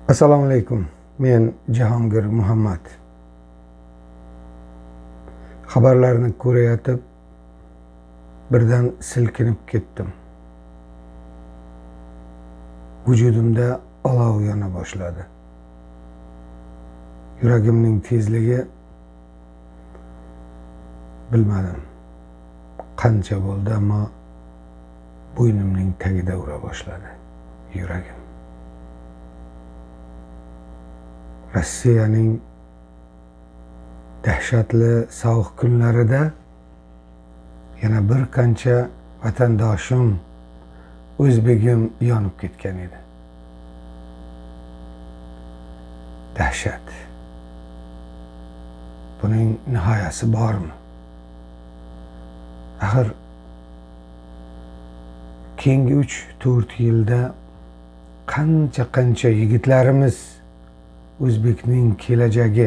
Assalomu alaykum. Men Jahongir Muhammad. Xabarlarni ko'rayotib birdan silkinib ketdim. Vujudimda olov yona boshladi. Yuragimning tezligi bilmadim qancha bo'ldi, ammo bo'ynimning tagida ura boshladi yuragim. Rossiyaning dahshatli sovuq kunlarida yana bir qancha vatandoshim, o'zbegim yonib ketgan edi. Dahshat. Buning nihoyasi bormi? Axir keyingi 3-4 yilda qancha yigitlarimiz o'zbekning kelajagi,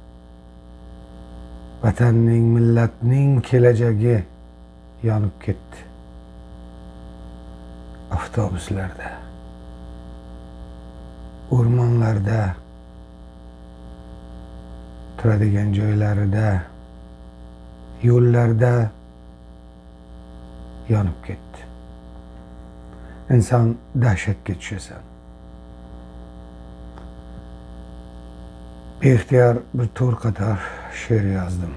vatanning, millatning kelajagi yonib ketdi. Avtobuslarda, o'rmonlarda, turadigan joylarida, yo'llarda yonib ketdi. İnson dahshatga tushasan. Beixtiyor bir to'rt qator she'r yozdim.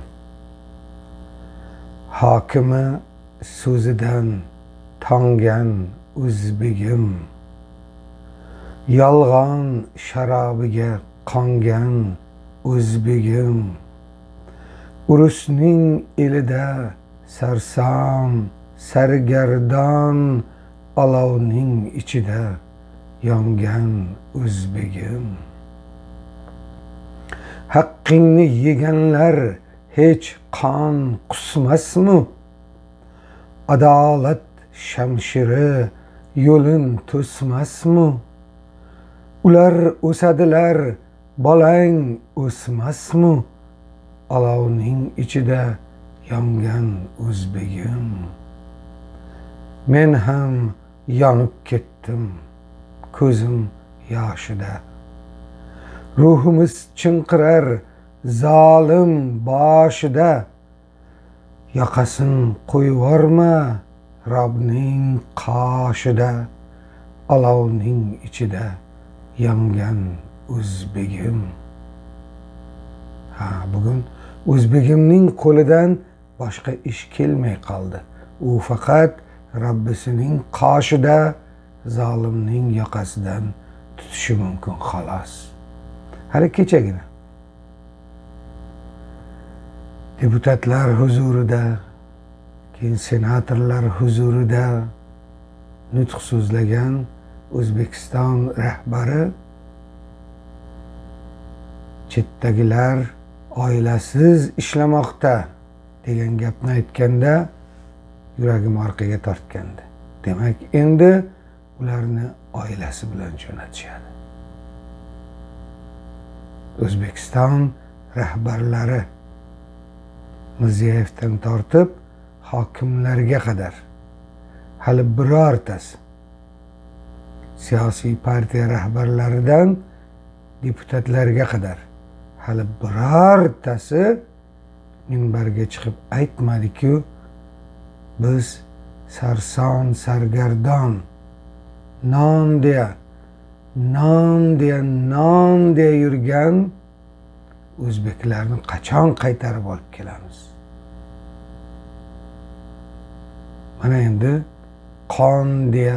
Hokimi so'zidan tongan o'zbegim, yolg'on sharobiga qongan o'zbegim, urushning elida sarson sargardon, olovning ichida yongan o'zbegim. Haqqingni yeganlar hech qon qusmasmi? Adolat shamshiri yo'lin to'smasmi? Ular o'sadilar, bolang o'smasmi? Olovning ichida yongan o'zbegim. Men ham yonib ketdim ko'zim yoshida. Ruhimiz chinqirar zolim boshida. Yoqasin qo'yvorma Robning qoshida. Olovning ichida yongan o'zbegim. Bugun o'zbegimning qo'lidan boshqa ish kelmay qoldi. U faqat Rabbisining qoshida, zolimning yoqasidan tutishi mumkin xolos. Hali kechagina deputatlar huzurida, keyin senatorlar huzurida nutq so'zlagan O'zbekiston rahbari chetdagilar oilasiz ishlamoqda degan gapni aytganda yuragim orqaga tortgandi. Demak, endi ularni oilasi bilan jo'natishadi. O'zbekiston rahbarlari Mirziyoyevdan tortib hokimlarga qadar hali birortasi, siyosiy partiya rahbarlaridan deputatlarga qadar hali birortasi minbarga chiqib aytmadi-ku, biz sarson sargardon non deya yurgan o'zbeklarni qachon qaytarib olib kelamiz? Mana endi qon deya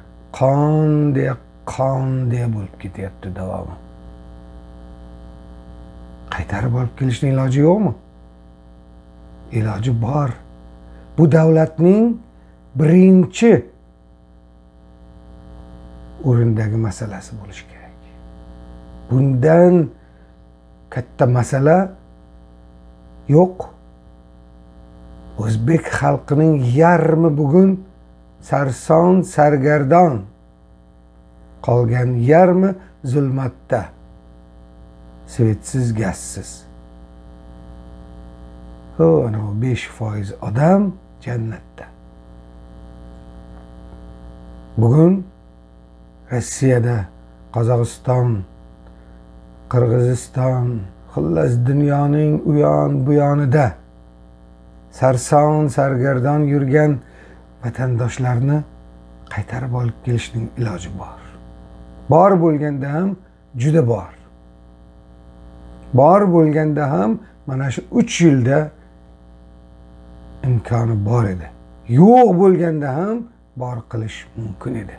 bo'lib ketyapti davomi. Qaytarib olib kelishning iloji yo'qmi? Iloji bor. Bu davlatning birinchi o'rindagi masalasi bo'lishi kerak. Bundan katta masala yo'q. O'zbek xalqining yarmi bugun sarson sargardon, qolgan yarmi zulmatda, svetsiz gazsiz. Ana 5% odam jannatda. Bugun Rossiyada, Qozog'iston, Qirg'iziston, xullas dunyoning u yon bu yonida sarson sargardon yurgan vatandoshlarni qaytarib olib kelishning iloji bor. Bor bo'lganda ham juda bor. Bor bo'lganda ham mana shu 3 yilda imkoni bor edi. Yo'q bo'lganda ham bor qilish mumkin edi.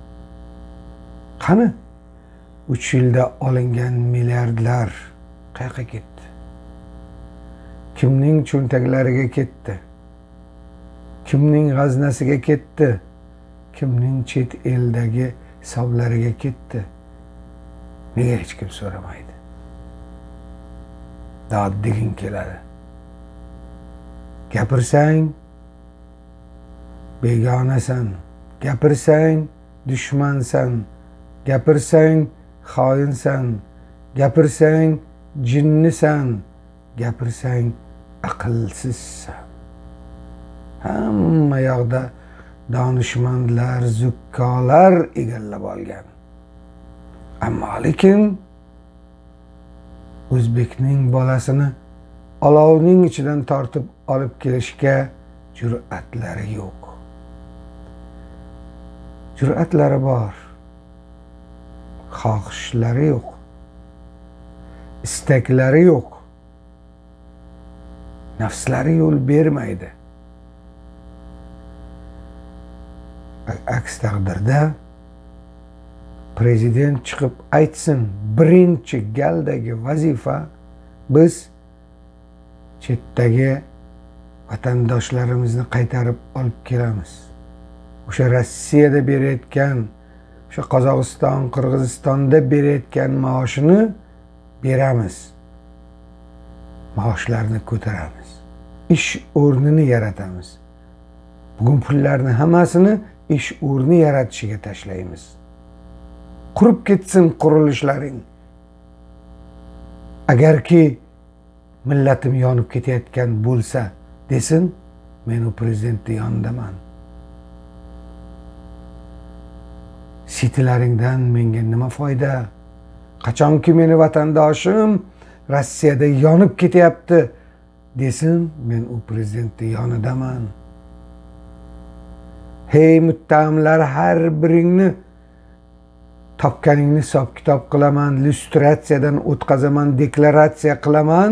Qani 3 yilda olingan milliardlar qayerga ketdi? Kimning cho'ntaklariga ketdi? Kimning g'aznasiga ketdi? Kimning chet eldagi hisoblariga ketdi? Nega hech kim so'ramaydi? Dod deging keladi. Gapirsang begonasan, gapirsang dushmansan, gapirsang xoinsan, gapirsang jinnisan, gapirsang aqlsizsan. Hamma yoqda donishmandlar, zukkolar egallab olgan. Ammo lekin o'zbekning bolasini olovning ichidan tortib olib kelishga jur'atlari yo'q. Jur'atlari bor, xohishlari yo'q, istaklari yo'q, nafslari yo'l bermaydi. Aks taqdirda prezident chiqib aytsin, birinchi galdagi vazifa biz chetdagi vatandoshlarimizni qaytarib olib kelamiz. O'sha Rossiyada berayotgan, o'sha Qozog'iston, Qirg'izistonda berayotgan maoshini beramiz. Maoshlarni ko'taramiz. Ish o'rnini yaratamiz. Bugun pullarni hammasini ish o'rni yaratishiga tashlaymiz. Qurib ketsin qurilishlaring. Agarki millatim yonib ketayotgan bo'lsa, desin, men u prezidentning yonidaman. Sitilaringdan menga nima foyda? Qachonki meni vatandoshim Rossiyada yonib ketyapti, desin, men u prezidentning yonidaman. Hey muttahamlar, har biringni topganingni hisob kitob qilaman, lyustratsiyadan o'tkazaman, deklaratsiya qilaman,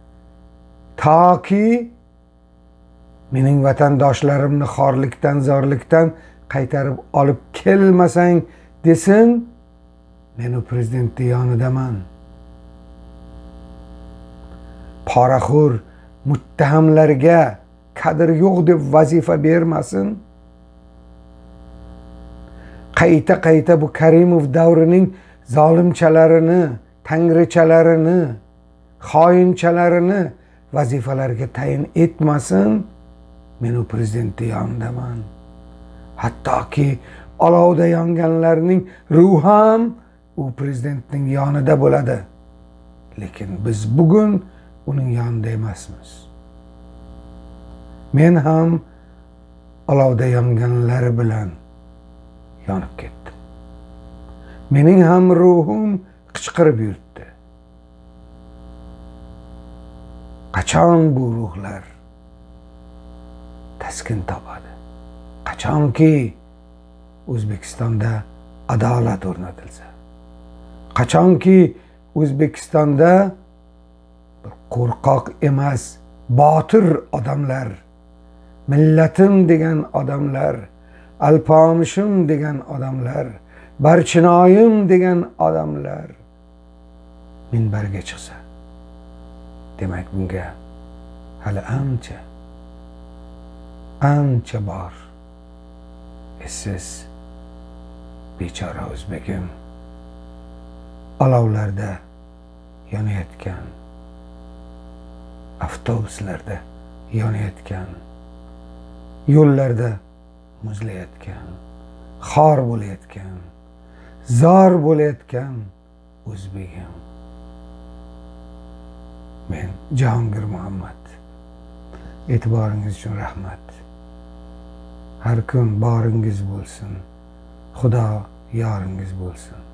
toki mening vatandoshlarimni xorlikdan, zorlikdan qaytarib olib kelmasang, desin, men u prezidentning yonidaman. Poraxo'r muttahamlarga kadr yo'q deb vazifa bermasin. Qayta bu Karimov davrining zolimchalarini, tangrichalarini, xoinchalarini vazifalarga tayin etmasin. Men u prezidentning yonidaman. Hattoki olovda yonganlarning ruhi ham u prezidentning yonida bo'ladi. Lekin biz bugun uning yonida emasmiz. Men ham olovda yonganlar bilan yonib ketdim. Mening ham ruhim qichqirib yurtdi. Qachon bu ruhlar taskin topadi? Qachonki O'zbekistonda adolat o'rnatilsa, qachonki O'zbekistonda bir qo'rqoq emas, botir odamlar, millatim degan odamlar, alpomishim degan odamlar, barchinoyim degan odamlar minbarga chiqsa, demak bunga hali ancha bor. Siz bechora o'zbegim, olovlarda yonayotgan, avtobuslarda yonayotgan, yo'llarda muzlayotgan, xor bo'layotgan, zor bo'layotgan o'zbegim. Men Jahongir Muhammad. E'tiboringiz uchun rahmat. Har kun boringiz bo'lsin. Xudo yoringiz bo'lsin.